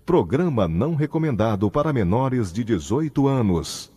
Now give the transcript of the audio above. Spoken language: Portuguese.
Programa não recomendado para menores de 18 anos.